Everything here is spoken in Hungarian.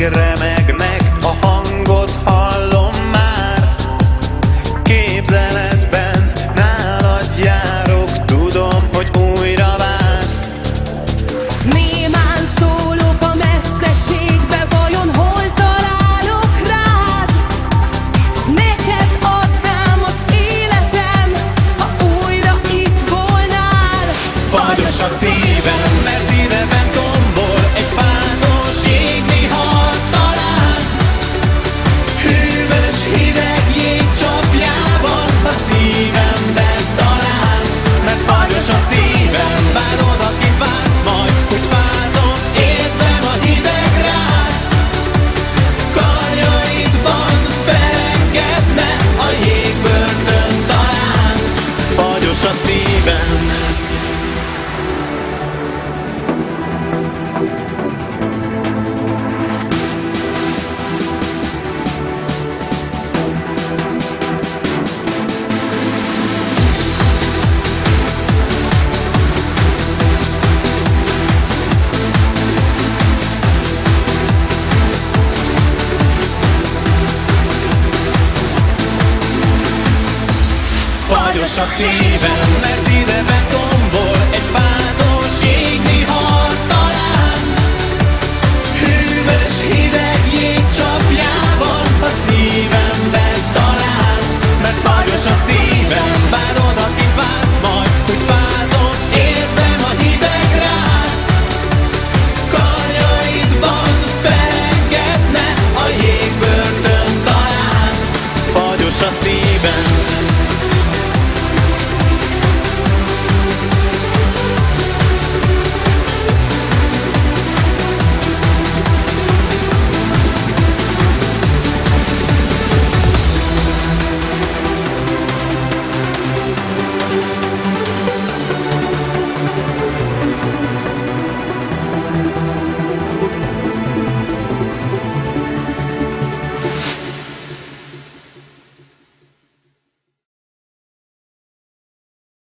remegnek, a hangot hallom már. Képzeletben nálad járok, tudom, hogy újra vársz. Némán szólok a messzeségbe, vajon hol találok rád? Neked adnám az életem, ha újra itt volnál. Fagyos a szívem, mert ideben tombol egy fátos jégvihar talán. Hűvös hideg jégcsapjában a szívemben talán. Mert fagyos a szívem, bár odakint vársz majd, hogy fázom, érzem a hideg rád. Karjaidban felengedne a jégbörtön talán. Fagyos a szívem. Fagyos a szívem, mert ideben tombol egy fátos jégvihar talán. Hűvös hideg jégcsapjában a szívemben talán. Mert fagyos a szívem, bár odakint vársz majd, hogy fázom, érzem a hideg rád. Karjaidban felengedne a jégbörtön talán. Fagyos a szívem.